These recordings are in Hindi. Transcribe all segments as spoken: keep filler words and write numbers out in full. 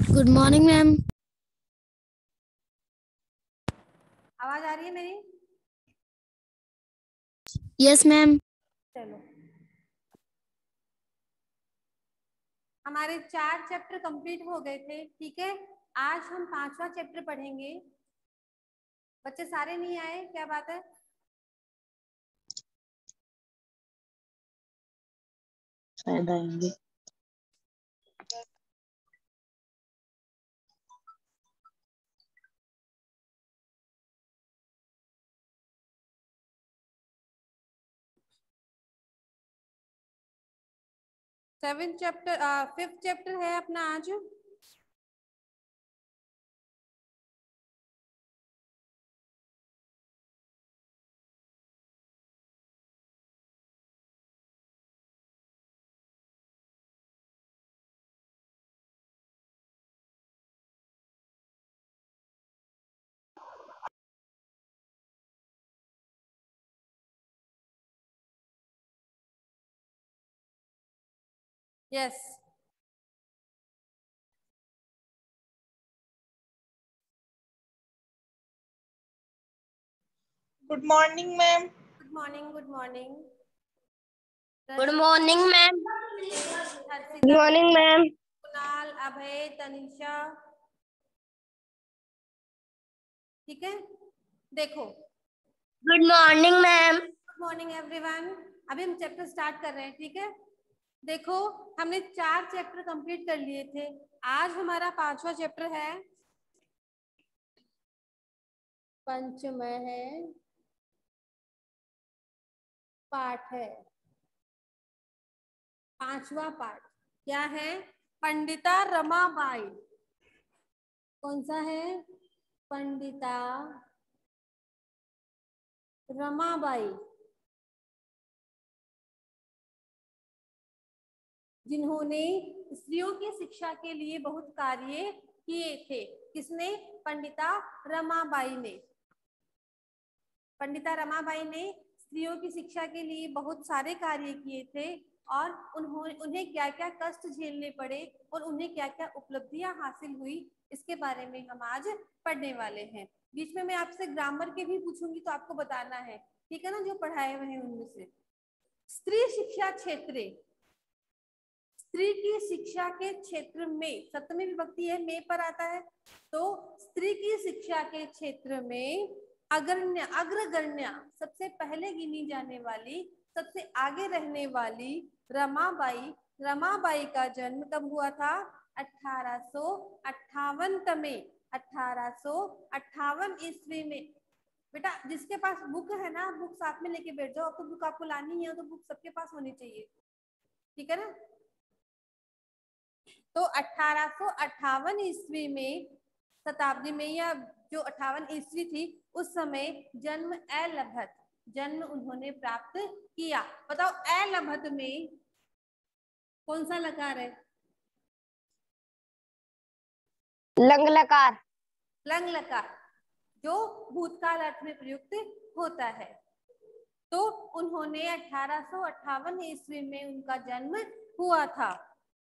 Good morning ma'am. आवाज आ रही है मेरी? Yes ma'am. चलो, हमारे चार चैप्टर कंप्लीट हो गए थे। ठीक है, आज हम पांचवा चैप्टर पढ़ेंगे। बच्चे सारे नहीं आए, क्या बात है? शायद आएंगे। सेवेंथ चैप्टर फिफ्थ चैप्टर है अपना आज। Yes, good morning ma'am. Good morning. Good morning. Good morning ma'am. Good morning ma'am. Kunal, Abhay, Tanisha. ठीक है, देखो। Good morning ma'am. Good morning everyone. अभी हम चैप्टर स्टार्ट कर रहे हैं। ठीक है, देखो, हमने चार चैप्टर कंप्लीट कर लिए थे। आज हमारा पांचवा चैप्टर है, पंचमय है पाठ है। पांचवा पाठ क्या है? पंडिता रमाबाई। कौन सा है? पंडिता रमाबाई, जिन्होंने स्त्रियों की शिक्षा के लिए बहुत कार्य किए थे। किसने? पंडिता रमाबाई ने। पंडिता रमाबाई ने स्त्रियों की शिक्षा के लिए बहुत सारे कार्य किए थे और उन्होंने उन्हें क्या क्या कष्ट झेलने पड़े और उन्हें क्या क्या उपलब्धियां हासिल हुई, इसके बारे में हम आज पढ़ने वाले हैं। बीच में मैं आपसे ग्रामर के भी पूछूंगी तो आपको बताना है, ठीक है ना, जो पढ़ाए हुए हैं उनमें से। स्त्री शिक्षा क्षेत्र, स्त्री की शिक्षा के क्षेत्र में, सप्तमी विभक्ति है, में पर आता है। तो स्त्री की शिक्षा के क्षेत्र में अग्रण्य अग्रगण्य, सबसे पहले गिनी जाने वाली, सबसे आगे रहने वाली रमाबाई। रमाबाई का जन्म कब हुआ था? अठारह सौ अट्ठावन में, अठारह सौ अट्ठावन ईस्वी में। बेटा जिसके पास बुक है ना, बुक साथ में लेके बैठ जाओ। तो बुक आपको लानी है तो बुक सबके पास होनी चाहिए, ठीक है ना। तो अठारह सौ अट्ठावन ईस्वी में, शताब्दी में, या जो अट्ठावन ईस्वी थी उस समय जन्म अलभत, जन्म उन्होंने प्राप्त किया। बताओ अलभत में कौन सा लकार है? लंग लकार। लंग लकार, जो भूतकाल अर्थ में प्रयुक्त होता है। तो उन्होंने अठारह सौ अट्ठावन ईस्वी में उनका जन्म हुआ था।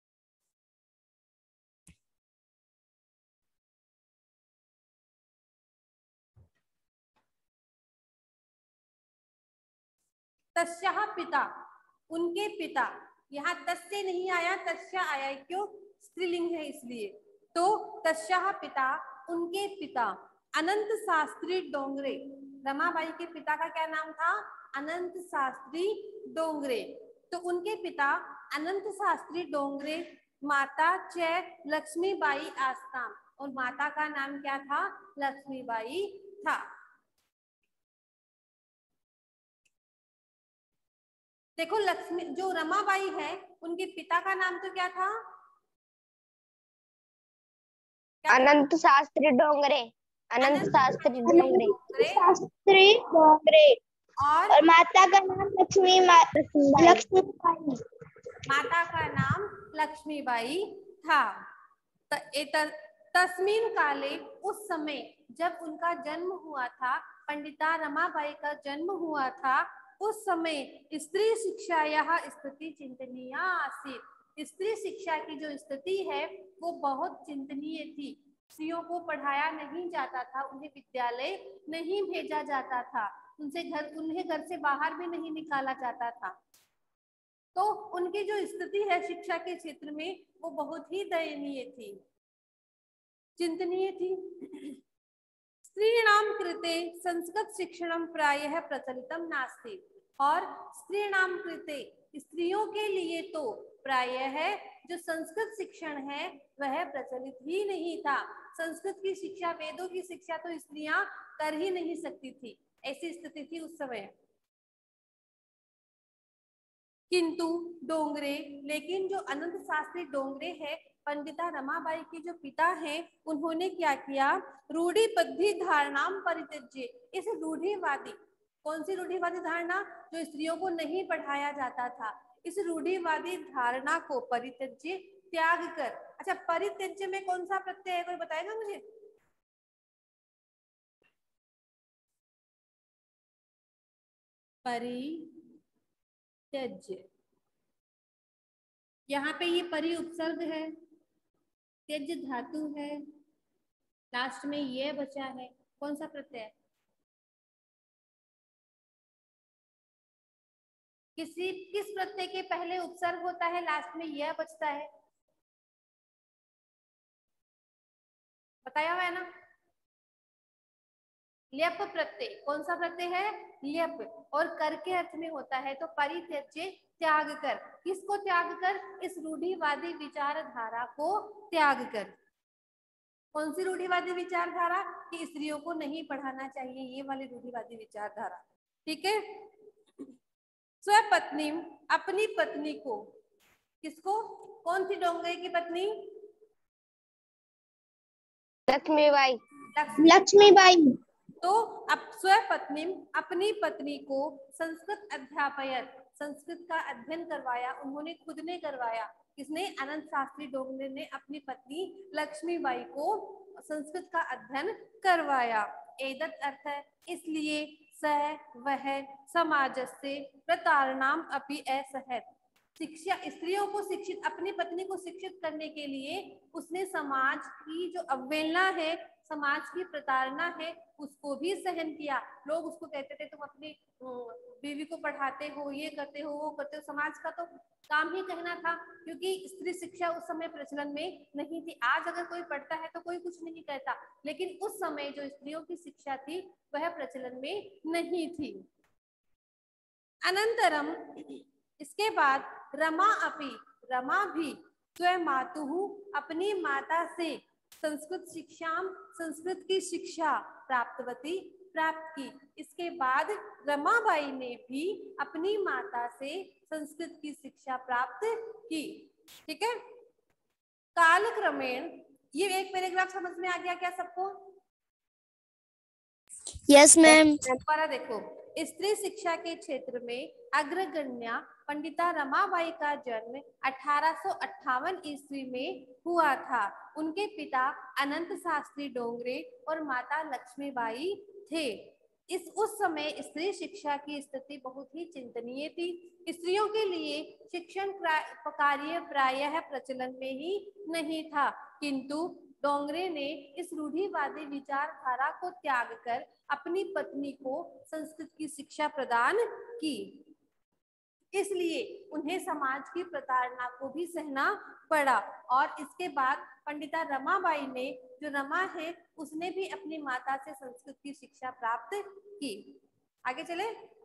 तस्याः पिता, उनके पिता, यहाँ तस्य नहीं आया, तस्या आया, क्यों? स्त्रीलिंग है इसलिए। तो तस्याः पिता, उनके पिता अनंत शास्त्री डोंगरे। रमाबाई के पिता का क्या नाम था? अनंत शास्त्री डोंगरे। तो उनके पिता अनंत शास्त्री डोंगरे, माता च लक्ष्मीबाई आस्ताम, और माता का नाम क्या था? लक्ष्मीबाई था। देखो, लक्ष्मी जो रमाबाई है उनके पिता का नाम तो क्या था? क्या अनंत शास्त्री डोंगरे। अनंत शास्त्री डोंगरे। शास्त्री डोंगरे। और, और माता का नाम लक्ष्मी लक्ष्मीबाई। माता का नाम लक्ष्मीबाई था। तस्मीन काले, उस समय जब उनका जन्म हुआ था, पंडिता रमाबाई का जन्म हुआ था, उस समय स्त्री शिक्षा यह स्थिति चिंतनीय आसीत, स्त्री शिक्षा की जो स्थिति है वो बहुत चिंतनीय थी। स्त्रियों को पढ़ाया नहीं जाता था, उन्हें विद्यालय नहीं भेजा जाता था, उनसे घर उन्हें घर से बाहर भी नहीं निकाला जाता था। तो उनकी जो स्थिति है शिक्षा के क्षेत्र में वो बहुत ही दयनीय थी, चिंतनीय थी। स्त्रीणाम कृते संस्कृत शिक्षणम प्रायः प्रचलितम नास्ति। और स्त्रीणाम कृते स्त्रियों के लिए तो प्रायः है जो संस्कृत शिक्षण है वह प्रचलित ही नहीं था। संस्कृत की शिक्षा, वेदों की शिक्षा तो स्त्रियां कर ही नहीं सकती थी, ऐसी स्थिति थी उस समय। किंतु डोंगरे, लेकिन जो अनंत शास्त्री डोंगरे है, पंडिता रमाबाई के जो पिता हैं, उन्होंने क्या किया, रूढ़िबद्ध धारणाम परित्यज्य। इस रूढ़िवादी, कौन सी रूढ़िवादी धारणा, जो स्त्रियों को नहीं पढ़ाया जाता था, इस रूढ़िवादी धारणा को परित्यज्य, त्याग कर। अच्छा, परित्यज्य में कौन सा प्रत्यय है, कोई बताएगा मुझे? परित्यज्य, यहाँ पे ये परि उपसर्ग है, त्यज धातु है, लास्ट में ये बचा है, कौन सा प्रत्यय? किसी किस प्रत्यय के पहले उपसर्ग होता है, लास्ट में यह बचता है, बताया हुआ है ना? ल्यप प्रत्यय, कौन सा प्रत्यय है? ल्यप, और कर के अर्थ में होता है, तो परित्यज्य, त्याग कर। किसको त्याग कर? इस रूढ़िवादी विचारधारा को त्याग कर। कौन सी रूढ़िवादी विचारधारा? कि स्त्रियों को नहीं पढ़ाना चाहिए, ये वाली रूढ़िवादी विचारधारा। ठीक है। स्वपत्नी, अपनी पत्नी को, किसको? कौन सी डोंगरे की पत्नी? लक्ष्मीबाई। लक्ष्मीबाई। तो अब स्वपत्नी, अपनी पत्नी को संस्कृत अध्यापयत, संस्कृत का अध्ययन करवाया, उन्होंने खुद ने करवाया। किसने? अनंत शास्त्री डोंगरे ने अपनी पत्नी लक्ष्मीबाई को संस्कृत का अध्ययन करवाया। एतत् अर्थ है, इसलिए सह वह समाजस्य प्रतारणाम अपि असहत। शिक्षा, स्त्रियों को शिक्षित, अपनी पत्नी को शिक्षित करने के लिए उसने समाज की जो अवहेलना है, समाज की प्रताड़ना है, उसको भी सहन किया। लोग उसको कहते थे तुम अपनी बीवी को पढ़ाते हो, ये करते हो, वो करते हो। समाज का तो काम ही कहना था, क्योंकि स्त्री शिक्षा उस समय प्रचलन में नहीं थी। आज अगर कोई पढ़ता है तो कोई कुछ नहीं कहता, लेकिन उस समय जो स्त्रियों की शिक्षा थी वह प्रचलन में नहीं थी। अनंतरम, इसके बाद रमा अपि, रमा भी स्वयं मातुहु, अपनी माता से संस्कृत शिक्षा, संस्कृत की शिक्षा प्राप्तवती, प्राप्त की। इसके बाद रमाबाई ने भी अपनी माता से संस्कृत की शिक्षा प्राप्त की। ठीक है। कालक्रमेण, ये एक पैराग्राफ समझ में आ गया क्या सबको? Yes ma'am. पर देखो, स्त्री शिक्षा के क्षेत्र में अग्रगण्या पंडिता रमाबाई का जन्म अठारह सौ अट्ठावन ईस्वी में हुआ था। उनके पिता अनंत शास्त्री डोंगरे और माता लक्ष्मीबाई थे। इस उस समय स्त्री शिक्षा की स्थिति बहुत ही चिंतनीय थी। स्त्रियों के लिए शिक्षण कार्य प्रायः प्रचलन में ही नहीं था, किंतु डोंगरे ने इस रूढ़िवादी विचारधारा को त्याग कर अपनी पत्नी को संस्कृत की शिक्षा प्रदान की। इसलिए उन्हें समाज की प्रताड़ना को भी सहना पड़ा। और इसके बाद पंडिता रमाबाई ने, जो रमा है, उसने भी अपनी माता से संस्कृत की शिक्षा प्राप्त की। आगे चले।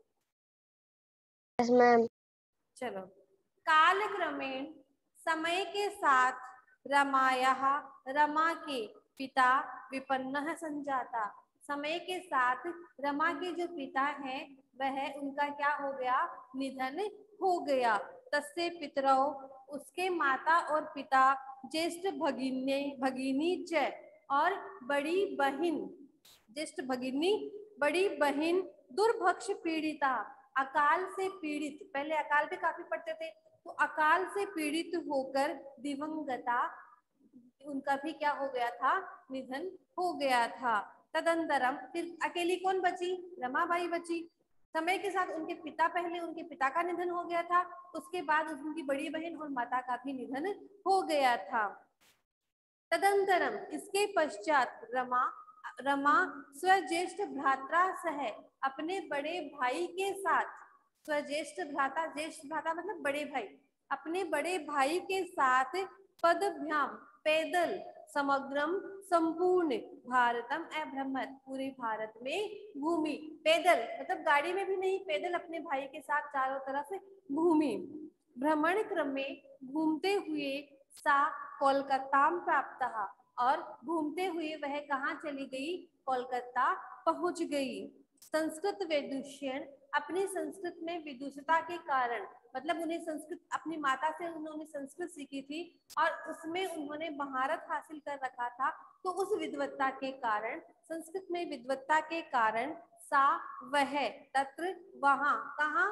Yes ma'am. चलो। कालक्रमेण, समय के साथ रमायाः, रमा के पिता विपन्नः संजाता। समय के साथ रमा के जो पिता हैं वह, उनका क्या हो गया? निधन हो गया। तस्य पितरौ, उसके माता और पिता, ज्येष्ठ भगिनी भगिनी च, और बड़ी बहन, ज्येष्ठ भगिनी, बड़ी बहन, दुर्भक्ष पीड़िता, अकाल से पीड़ित, पहले अकाल पे काफी पढ़ते थे, तो अकाल से पीड़ित होकर दिवंगता, उनका भी क्या हो गया था? निधन हो गया था। तदंतरम, फिर अकेली कौन बची? रमाबाई बची। समय के साथ उनके पिता पहले उनके पिता का निधन हो गया था, उसके बाद उनकी बड़ी बहन और माता का भी निधन हो गया था। तदंतरम इसके पश्चात रमा रमा स्वज्येष्ठ भ्रात्रा सह अपने बड़े भाई के साथ, स्वज्येष्ठ भ्राता, ज्येष्ठ भ्राता मतलब बड़े भाई, अपने बड़े भाई के साथ पदभ्याम पैदल समग्रम संपूर्ण भारतम अभ्रमत पूरे भारत में घूमी। पैदल मतलब गाड़ी में भी नहीं, पैदल अपने भाई के साथ चारों तरफ घूमी। भ्रमण क्रम में घूमते हुए सा कोलकाता प्राप्त, और घूमते हुए वह कहाँ चली गई? कोलकाता पहुंच गई। संस्कृत विदुषण अपनी संस्कृत में विदुषता के कारण, मतलब उन्हें संस्कृत अपनी माता से उन्होंने संस्कृत सीखी थी और उसमें उन्होंने महारत हासिल कर रखा था, तो उस विद्वत्ता के कारण, संस्कृत में विद्वत्ता के कारण सा वह तत्र वहां, कहाँ?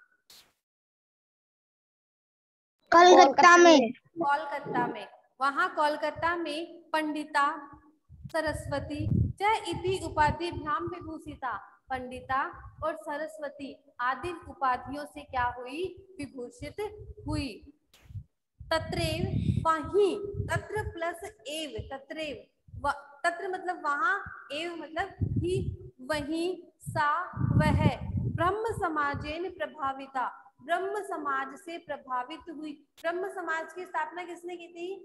कोलकाता में, कोलकाता में, वहां कोलकाता में पंडिता सरस्वती च इति उपाधिभ्याम विभूषिता, पंडिता और सरस्वती आदि उपाधियों से क्या हुई? विभूषित हुई। तत्रेव वहीं, तत्र प्लस एव, तत्रेव, तत्र मतलब वहां, एव मतलब ही, वहीं, सा वह ब्रह्म समाजेन प्रभाविता, ब्रह्म समाज से प्रभावित हुई। ब्रह्म समाज की स्थापना किसने की थी?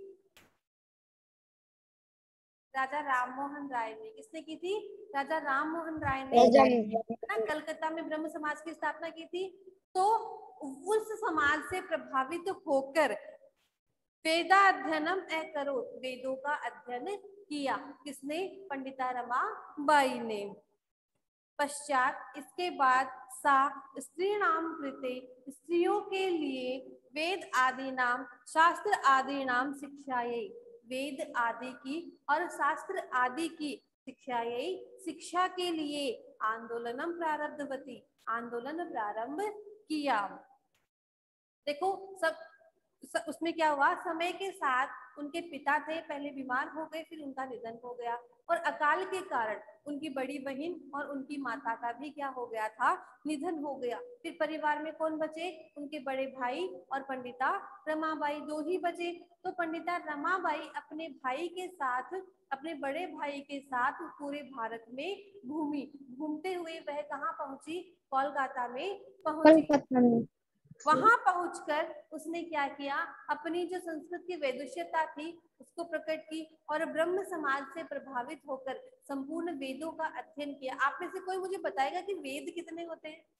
राजा राम मोहन राय ने। किसने की थी? राजा राम मोहन राय ने ना कलकत्ता में ब्रह्म समाज की स्थापना की थी। तो उस समाज से प्रभावित होकर वेदाध्ययनम करो, वेदों का अध्ययन किया। किसने? पंडिता रमा बाई ने। पश्चात इसके बाद सा स्त्री नाम कृते, स्त्रियों के लिए वेद आदि नाम शास्त्र आदि नाम शिक्षायै, वेद आदि की और शास्त्र आदि की शिक्षायै, शिक्षा के लिए आंदोलनम प्रारब्धवती, आंदोलन प्रारंभ किया। देखो सब उसमें क्या हुआ? समय के साथ उनके पिता थे, पहले बीमार हो गए, फिर उनका निधन हो गया, और अकाल के कारण उनकी बड़ी बहन और उनकी माता का भी क्या हो गया था? निधन हो गया। फिर परिवार में कौन बचे? उनके बड़े भाई और पंडिता रमाबाई, दो ही बचे। तो पंडिता रमाबाई अपने भाई के साथ, अपने बड़े भाई के साथ पूरे भारत में घूमी। घूमते हुए वह कहाँ पहुंची? कोलकाता में पहुंची। वहां पहुंचकर उसने क्या किया? अपनी जो संस्कृत की वैदुष्यता थी उसको प्रकट की और ब्रह्म समाज से प्रभावित होकर संपूर्ण वेदों का अध्ययन किया। आप में से कोई मुझे बताएगा कि वेद कितने होते हैं?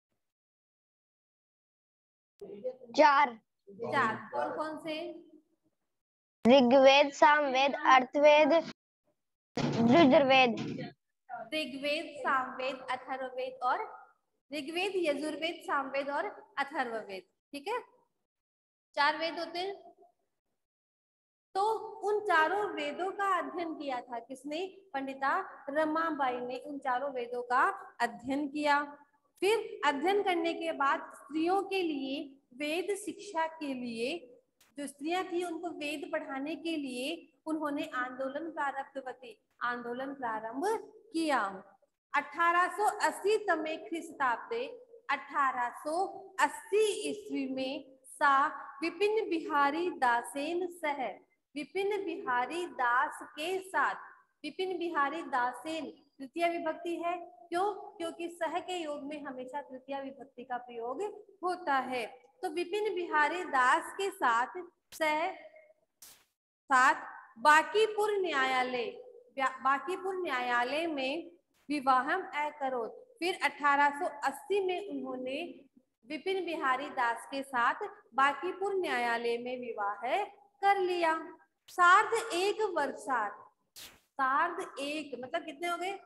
चार। चार। कौन कौन से? ऋग्वेद, सामवेद, अर्थवेद, यजुर्वेद। ऋग्वेद, सामवेद, अथर्ववेद और ऋग्वेद, यजुर्वेद, सामवेद और अथर्ववेद। ठीक है, चार वेद होते हैं। तो उन चारों वेदों का अध्ययन किया था किसने? पंडिता रमाबाई ने उन चारों वेदों का अध्ययन किया। फिर अध्ययन करने के बाद स्त्रियों के लिए वेद शिक्षा के लिए, जो स्त्रियां थी उनको वेद पढ़ाने के लिए उन्होंने आंदोलन प्रारब्धवती, आंदोलन प्रारंभ किया। अठारह सौ अस्सी तमे ख्रीस्ताब्दे, अठारह सौ अस्सी ईस्वी में सा विपिन बिहारी दासेन सह, विपिन बिहारी दास के साथ, विपिन बिहारी दासेन तृतीय विभक्ति है। क्यों? क्योंकि सह के योग में हमेशा तृतीय विभक्ति का प्रयोग होता है। तो विपिन बिहारी दास के साथ सह साथ बांकीपुर न्यायालय, बांकीपुर न्यायालय में विवाहम अकरोत्। फिर अठारह सौ अस्सी में उन्होंने विपिन बिहारी दास के साथ बांकीपुर न्यायालय में विवाह कर लिया। सार्ध एक वर्षात, सार्ध एक मतलब कितने हो गए?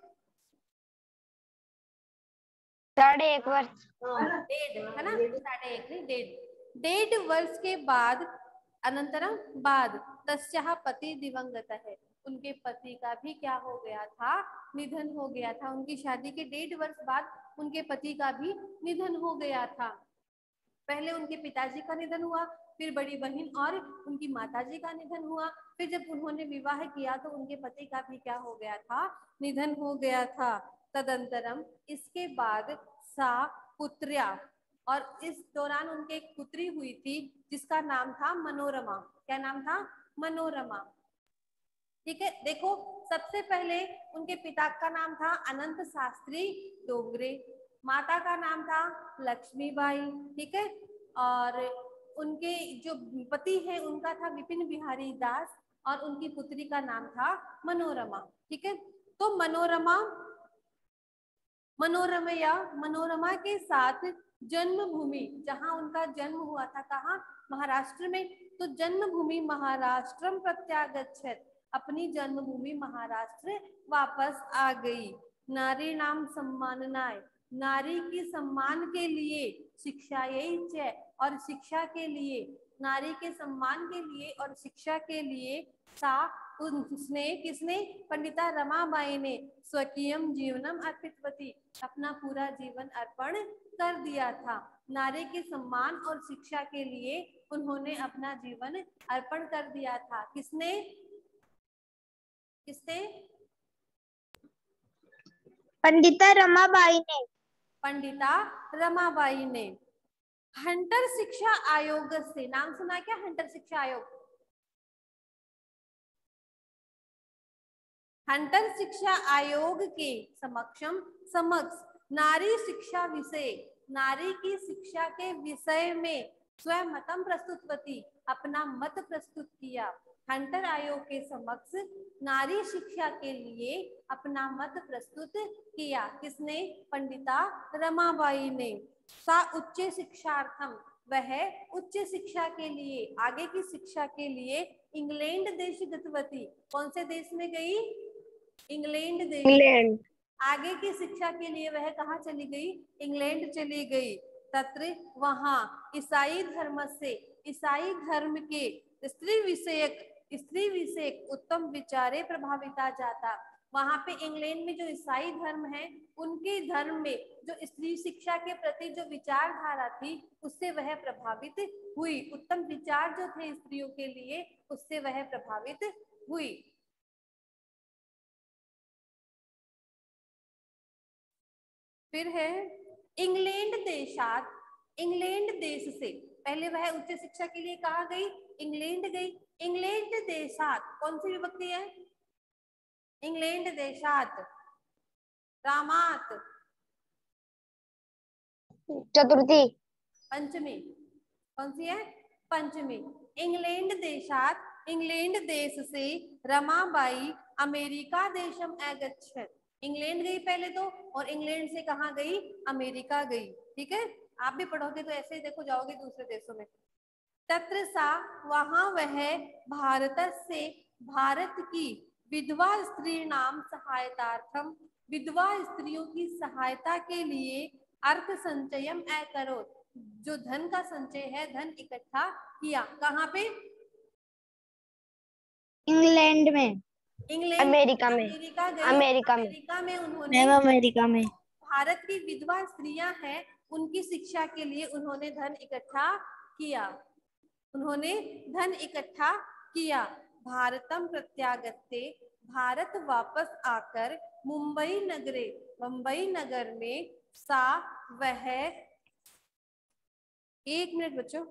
साढ़े एक वर्ष, डेढ़ है ना, साढ़े एक नहीं डेढ़, डेढ़ वर्ष के बाद अनंतरम बाद तस्याः पति दिवंगत है, उनके पति का भी क्या हो गया था? निधन हो गया था। उनकी शादी के डेढ़ वर्ष बाद उनके पति का भी निधन हो गया था। पहले उनके पिताजी का निधन हुआ, फिर बड़ी बहन और उनकी माताजी का निधन हुआ, फिर जब उन्होंने विवाह किया तो उनके पति का भी क्या हो गया था? निधन हो गया था। तदंतरम इसके बाद सा पुत्र्या, और इस दौरान उनके एक पुत्री हुई थी जिसका नाम था मनोरमा। क्या नाम था? मनोरमा। ठीक है, देखो सबसे पहले उनके पिता का नाम था अनंत शास्त्री डोंगरे, माता का नाम था लक्ष्मीबाई। ठीक है, और उनके जो पति है उनका था विपिन बिहारी दास, और उनकी पुत्री का नाम था मनोरमा। ठीक है, तो मनोरमा मनोरमया मनोरमा के साथ जन्मभूमि, जहां उनका जन्म हुआ था, कहाँ? महाराष्ट्र में। तो जन्मभूमि महाराष्ट्रम प्रत्यागच्छत, अपनी जन्मभूमि महाराष्ट्र वापस आ गई। नारी नाम सम्माननाय, नारी की सम्मान के लिए, शिक्षा यही च, और शिक्षा के लिए, नारी के सम्मान के लिए और शिक्षा के लिए सा उसने, किसने? पंडिता रमाबाई ने स्वकीयम जीवनम अर्पितवती, अपना पूरा जीवन अर्पण कर दिया था। नारी के सम्मान और शिक्षा के लिए उन्होंने अपना जीवन अर्पण कर दिया था। किसने? किसने? पंडिता रमाबाई ने। पंडिता रमाबाई ने। हंटर शिक्षा आयोग से, नाम सुना क्या? हंटर शिक्षा आयोग। हंटर शिक्षा आयोग के समक्षम समक्ष नारी शिक्षा विषय, नारी की शिक्षा के विषय में स्वयं मतम प्रस्तुतवती, अपना मत प्रस्तुत किया। हंटर आयोग के समक्ष नारी शिक्षा के लिए अपना मत प्रस्तुत किया। किसने? पंडिता रमाबाई ने। सा उच्च शिक्षार्थम, वह उच्च शिक्षा के लिए, आगे की शिक्षा के लिए इंग्लैंड देश गतवती, कौन से देश में गई? इंग्लैंड देश। इंग्लैंड। आगे की शिक्षा के लिए वह कहाँ चली गई? इंग्लैंड चली गई। तत्र वहां ईसाई धर्म से, ईसाई धर्म के स्त्री विषयक, स्त्री विषयक उत्तम विचारे प्रभाविता जाता, वहां पे इंग्लैंड में जो ईसाई धर्म है उनके धर्म में जो स्त्री शिक्षा के प्रति जो विचारधारा थी उससे वह प्रभावित हुई। उत्तम विचार जो थे स्त्रियों के लिए उससे वह प्रभावित हुई। फिर है इंग्लैंड देशात, इंग्लैंड देश से, पहले वह उच्च शिक्षा के लिए कहाँ गई? इंग्लैंड गई। इंग्लैंड देशात कौन सी विभक्ति है? इंग्लैंड देशात। रामात चतुर्थी। पंचमी। कौन सी है? पंचमी। इंग्लैंड देशात, इंग्लैंड देश से रमाबाई अमेरिका देशम अगच्छत, इंग्लैंड गई पहले तो, और इंग्लैंड से कहाँ गई? अमेरिका गई। ठीक है, आप भी पढ़ोगे तो ऐसे ही देखो जाओगे दूसरे देशों में। तत्र सा, वहां वह भारत से, भारत की विधवा स्त्री नाम सहायतार्थम, विधवा स्त्रियों की सहायता के लिए अर्थ संचयम अकरोत्, जो धन का संचय है, धन इकट्ठा किया। कहाँ पे? इंग्लैंड में। इंग्लैंड, अमेरिका में। अमेरिका गई। अमेरिका में। अमेरिका में उन्होंने, अमेरिका में भारत की विधवा स्त्रियां हैं उनकी शिक्षा के लिए उन्होंने धन इकट्ठा किया, उन्होंने धन इकट्ठा किया। भारतम प्रत्यागत्ते, भारत वापस आकर मुंबई नगरे, मुंबई नगर में सा वह, एक मिनट बच्चों,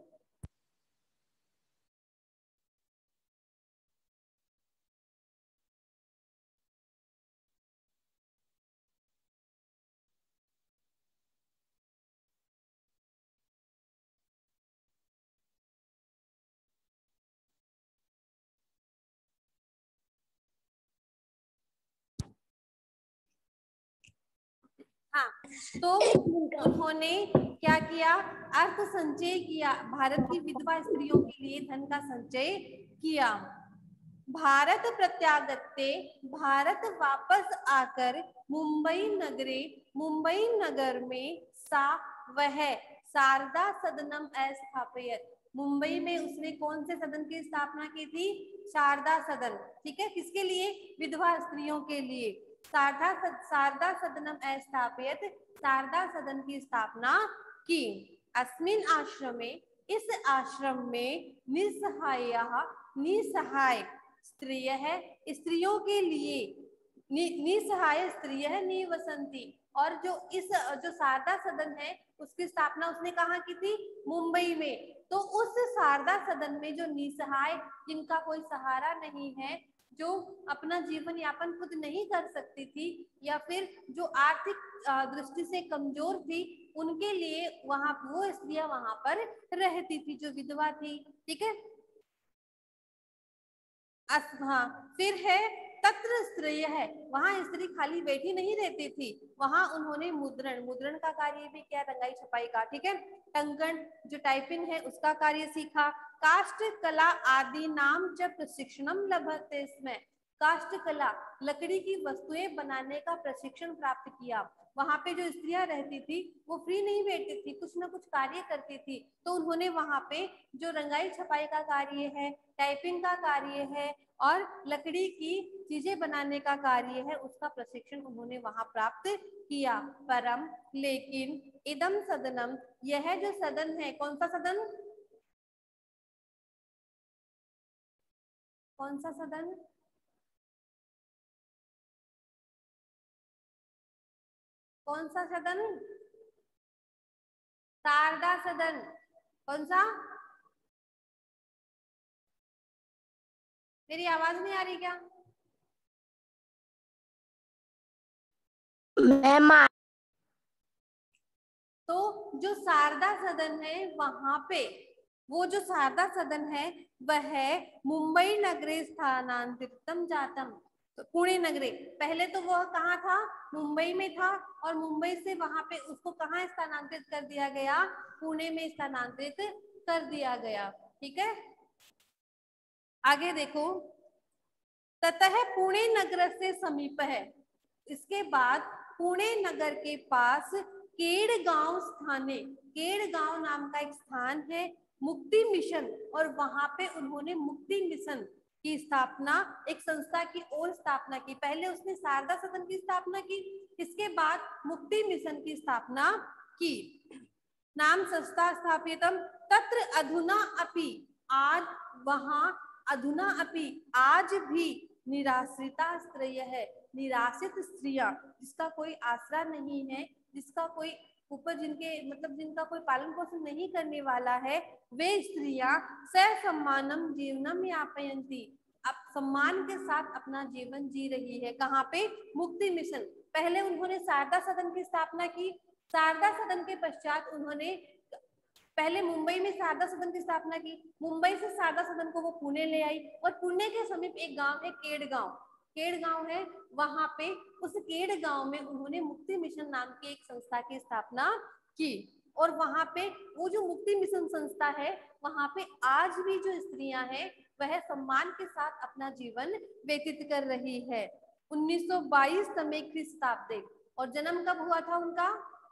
हाँ, तो उन्होंने क्या किया? अर्थ संचय किया, भारत की विधवा स्त्रियों के लिए धन का संचय किया। भारत प्रत्यागत्ते, भारत वापस आकर मुंबई नगरे, मुंबई नगर में सा वह शारदा सदनम अस्थापयत, मुंबई में उसने कौन से सदन की स्थापना की थी? शारदा सदन। ठीक है, किसके लिए? विधवा स्त्रियों के लिए। शारदा शारदा सदनम अस्थापयत, शारदा सदन की स्थापना की। अस्मिन आश्रम में, इस आश्रम में निसहाय, निसहाय स्त्रिय है, स्त्रियों के लिए नि, निसहाय स्त्री है निवसंती। और जो इस जो शारदा सदन है उसकी स्थापना उसने कहाँ की थी? मुंबई में। तो उस शारदा सदन में जो निसहाय, जिनका कोई सहारा नहीं है, जो अपना जीवन यापन खुद नहीं कर सकती थी, या फिर जो आर्थिक दृष्टि से कमजोर थी, उनके लिए वहां वो स्त्रियां वहां पर रहती थी, जो विधवा थी। ठीक है। हाँ, फिर है तत्र स्त्रिय है, वहां स्त्री खाली बैठी नहीं रहती थी, वहां उन्होंने मुद्रण मुद्रण का कार्य भी किया, रंगाई छपाई का। ठीक है। टंकन जो टाइपिंग है उसका कार्य सीखा। काष्ठ कला आदि नाम च प्रशिक्षणम लभते इसमें, काष्ठ कला लकड़ी की वस्तुएं बनाने का प्रशिक्षण प्राप्त किया। वहां पे जो स्त्रियां रहती थी वो फ्री नहीं बैठती थी, कुछ ना कुछ कार्य करती थी। तो उन्होंने वहां पे जो रंगाई छपाई का कार्य है, टाइपिंग का कार्य है और लकड़ी की चीजें बनाने का कार्य है, उसका प्रशिक्षण उन्होंने वहां प्राप्त किया। परम लेकिन इदम सदनम, यह जो सदन है, कौन सा सदन? कौन सा सदन? कौन सा सदन? शारदा सदन। कौन सा? मेरी आवाज नहीं आ रही क्या? मैम तो जो शारदा सदन है वहां पे, वो जो शारदा सदन है वह मुंबई नगरे स्थानांतरितम जातम, तो पुणे नगरे, पहले तो वह कहाँ था? मुंबई में था, और मुंबई से वहां पे उसको कहाँ स्थानांतरित कर दिया गया? पुणे में स्थानांतरित कर दिया गया। ठीक है। आगे देखो, ततः पुणे नगर से समीप है, इसके बाद पुणे नगर के पास केड़गांव स्थाने, केड़गांव नाम का एक स्थान है, मुक्ति मिशन, और वहां पे उन्होंने मुक्ति मिशन की स्थापना, एक संस्था की और स्थापना की। पहले उसने शारदा सदन की स्थापना की, इसके बाद मुक्ति मिशन की स्थापना की। नाम संस्था स्थापितम तत्र अधुना अपि, आज वहां अधुना अपि आज भी निराश्रिता स्त्रिय है, निराश्रित स्त्रियां, जिसका कोई आसरा नहीं है, जिसका कोई ऊपर जिनके मतलब जिनका कोई पालन पोषण नहीं करने वाला है, वे स्त्रियां ससम्मानम जीवनम यापयन्ति, अब सम्मान के साथ अपना जीवन जी रही है। कहाँ पे? मुक्ति मिशन। पहले उन्होंने शारदा सदन की स्थापना की, शारदा सदन के पश्चात उन्होंने पहले मुंबई में शारदा सदन की स्थापना की, मुंबई से शारदा सदन को वो पुणे ले आई, और पुणे के समीप एक गांव है केड़गांव, केड़गांव है, वहां पे उस केड़गांव में उन्होंने मुक्ति मिशन नाम की एक संस्था की स्थापना की। और वहां पे वो जो मुक्ति मिशन संस्था है, वहां पे आज भी जो स्त्रियां हैं वह सम्मान के साथ अपना जीवन व्यतीत कर रही है। उन्नीस सौ बाईस समय ख्रीष्टाब्दे, और जन्म कब हुआ था उनका?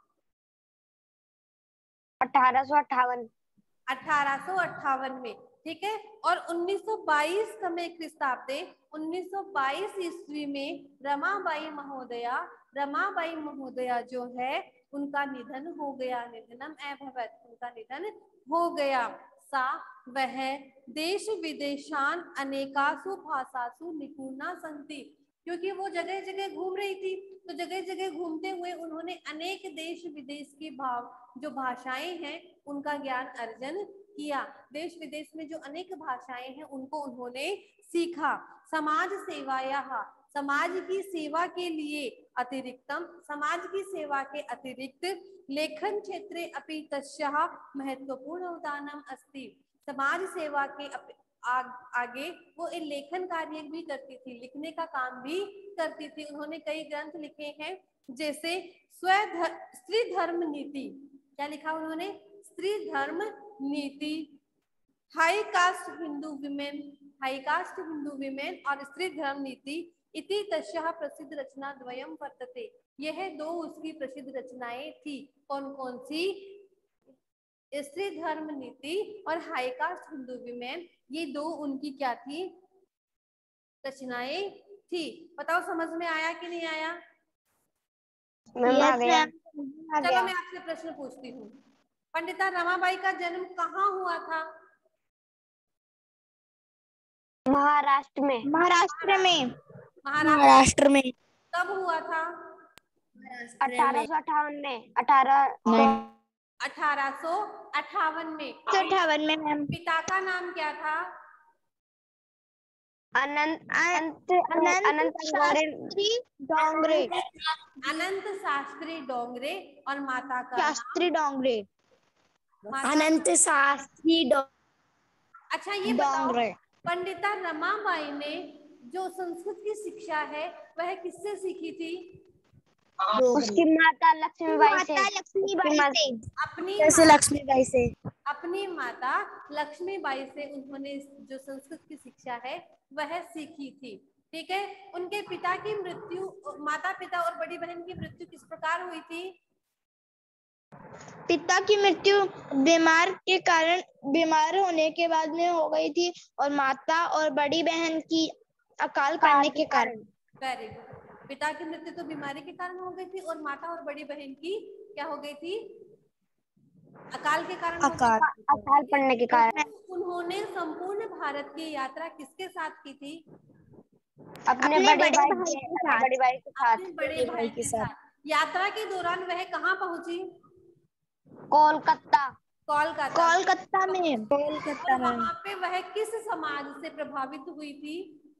अठारह सौ अट्ठावन अठारह सौ अट्ठावन में। ठीक है। और उन्नीस सौ बाईस समय ख्रीष्टाब्दे, उन्नीस सौ बाईस ईस्वी में रमाबाई महोदया, रमाबाई महोदया जो है उनका निधन हो गया, निधनम अभवत्, उनका निधन हो गया। सा वह देश विदेशान अनेकासु भाषासु निपुणा संति, क्योंकि वो जगह जगह घूम रही थी, तो जगह जगह घूमते हुए उन्होंने अनेक देश विदेश की भाव जो भाषाएं हैं उनका ज्ञान अर्जन किया। देश विदेश में जो अनेक भाषाएं हैं उनको उन्होंने सीखा। समाज सेवाया, समाज की सेवा के लिए अतिरिक्तम, समाज की सेवा के अतिरिक्त लेखन क्षेत्रे अपि तस्याः महत्वपूर्ण अवदानम अस्ति, समाज सेवा के आ, आगे वो एक लेखन कार्य भी करती थी, लिखने का काम भी करती थी। उन्होंने कई ग्रंथ लिखे हैं, जैसे स्व स्त्री धर्म नीति, क्या लिखा उन्होंने? स्त्री धर्म नीति, high caste Hindu women, high caste Hindu women और स्त्री धर्म नीति इति तस्याः प्रसिद्ध रचना द्वयम वर्तते, यह दो उसकी प्रसिद्ध रचनाएं थी। कौन कौन सी? स्त्री धर्म नीति और हाई कास्ट हिंदू विमेन, ये दो उनकी क्या थी? रचनाएं थी। बताओ समझ में आया कि नहीं आया? आ गया। चलो मैं आपसे प्रश्न पूछती हूँ, पंडिता रमाबाई का जन्म कहाँ हुआ था? महाराष्ट्र में। महाराष्ट्र में। महाराष्ट्र महाराष्ट्र में। कब हुआ था? अठारह सौ अट्ठावन में अठारह अठारह सौ अट्ठावन में। अट्ठावन में मैम। पिता का नाम क्या था? अनंत अनंत अनंत अनंत शास्त्री डोंगरे। अनंत शास्त्री डोंगरे। और माता का शास्त्री डोंगरे। माता अनंत शास्त्री अच्छा ये बताओ, डोंगरे। पंडिता रमाबाई ने जो संस्कृत की शिक्षा है वह किससे सीखी थी? उसकी माता लक्ष्मीबाई से। माता लक्ष्मीबाई से। अपनी जैसे लक्ष्मीबाई से। अपनी माता लक्ष्मीबाई से उन्होंने जो संस्कृत की शिक्षा है वह सीखी थी। ठीक है। उनके पिता की मृत्यु, माता पिता और बड़ी बहन की मृत्यु किस प्रकार हुई थी? पिता की मृत्यु बीमार के कारण, बीमार होने के बाद में हो गई थी, और माता और बड़ी बहन की अकाल पड़ने के कारण। Very good. पिता की मृत्यु तो बीमारी के कारण हो गई थी और माता और बड़ी बहन की क्या हो गई थी? अकाल के कारण। अकाल अकाल पड़ने के कारण। उन्होंने संपूर्ण भारत की यात्रा किसके साथ की थी? अपने बड़े भाई के साथ। बड़े भाई के साथ। अपने बड़े भाई के साथ। यात्रा के दौरान वह कहाँ पहुंची? कोलकाता। कोलकाता कोलकाता में। कोलकाता और में। वहां पे वह किस समाज से प्रभावित हुई थी?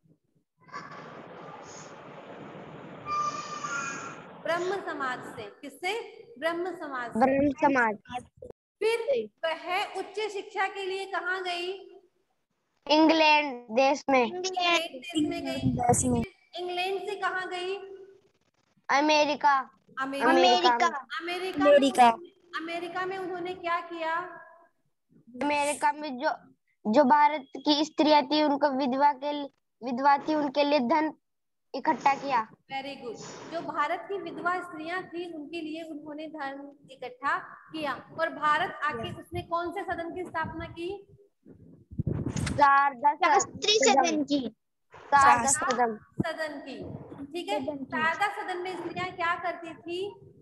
ब्रह्म समाज से। किससे? ब्रह्म समाज से। ब्रह्म समाज। फिर वह उच्च शिक्षा के लिए कहाँ गई? इंग्लैंड देश में। इंग्लैंड देश में गई। इंग्लैंड से कहाँ गई? America. America. America. America America में अमेरिका में उन्होंने क्या किया? अमेरिका में जो जो भारत की स्त्रियां थी उनको विधवा के विधवा थी उनके लिए धन इकट्ठा किया। Very good. जो भारत की विधवा स्त्रियां थी उनके लिए उन्होंने धन इकट्ठा किया। और भारत आके उसने कौन से सदन की स्थापना की? शास्त्री सदन की। शारदा सदन। सदन की। ठीक है। शारदा सदन में स्त्रियां क्या करती थी?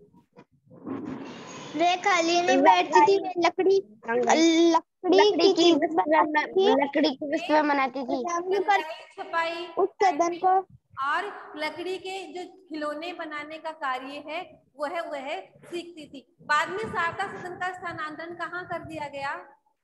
वे खाली नहीं बैठती थी, लकड़ी लकड़ी की लकड़ी की वस्तुएं बनाती थी। छपाई उस सदन को और लकड़ी के जो खिलौने बनाने का कार्य है वह वह सीखती थी। बाद में शारदा सदन का स्थानांतरण कहाँ कर दिया गया?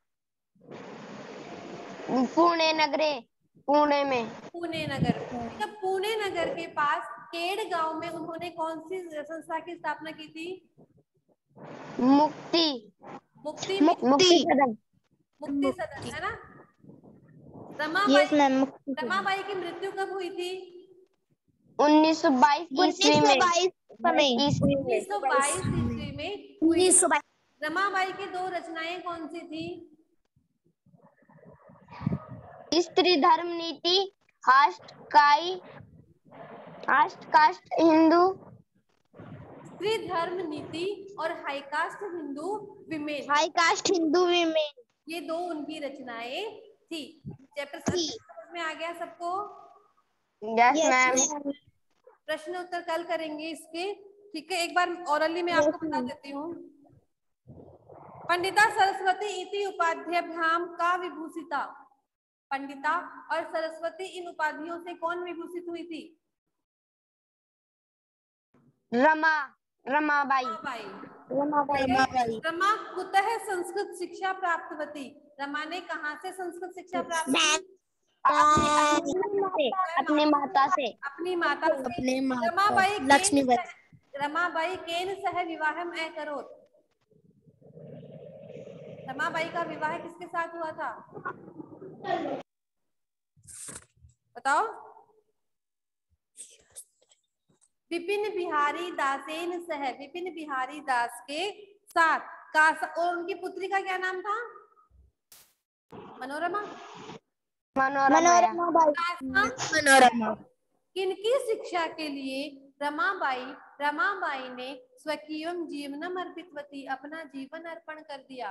पुणे नगरे पुणे में। पुणे नगर। तब पुणे नगर के पास केड़ गांव में उन्होंने कौन सी संस्था की स्थापना की थी? मुक्ति मुक्ति मुक्ति सदन। मुक्ति सदन है ना। रमाबाई रमाबाई की मृत्यु कब हुई थी? उन्नीस सौ बाईस ईस्वी में। उन्नीस सौ बाईस ईस्वी में हुई। रमाबाई की दो रचनाएं कौन सी थी? स्त्री धर्म नीति, कास्ट काई कास्ट कास्ट हिंदू। स्त्री धर्म नीति और high caste Hindu women. High caste Hindu women, ये दो उनकी रचनाएं थी। चैप्टर समझ में आ गया सबको? Yes ma'am. प्रश्न उत्तर कल करेंगे इसके। ठीक है। एक बार ओरली में आपको बता देती हूँ। पंडिता सरस्वती इति उपाध्यभ्याम का विभूषिता। पंडिता और सरस्वती इन उपाधियों से कौन विभूषित हुई थी? रमा रमाबाई। रमाबाई। रमा कुतः संस्कृत शिक्षा प्राप्तवती। रमा ने कहाँ से संस्कृत शिक्षा प्राप्त की? अपनी माता से। अपनी माता से। अपने माता रमाबाई लक्ष्मीबाई। रमाबाई केन सह विवाहम अकरोत्। रमाबाई का विवाह किसके साथ हुआ था? बताओ। विपिन बिहारी दासेन सह। विपिन बिहारी दास के साथ का। और उनकी पुत्री का क्या नाम था? मनोरमा। मनोरमा। मनोरमा। किनकी शिक्षा के लिए रमाबाई रमाबाई ने स्वकीय जीवनम अर्पितवती। अपना जीवन अर्पण कर दिया।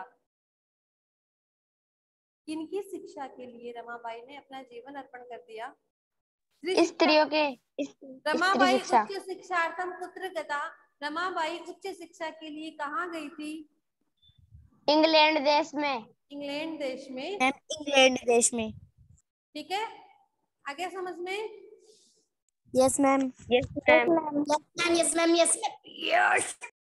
किनकी शिक्षा के लिए रमाबाई ने अपना जीवन अर्पण कर दिया? स्त्रियों के। रमाबाई उच्च शिक्षार्थम कुत्र गता। रमाबाई उच्च शिक्षा के लिए कहाँ गई थी? इंग्लैंड देश में। इंग्लैंड देश में। इंग्लैंड देश में। ठीक है। आगे समझ में? Yes ma'am. Yes ma'am. Yes ma'am. Yes ma'am. Yes ma'am.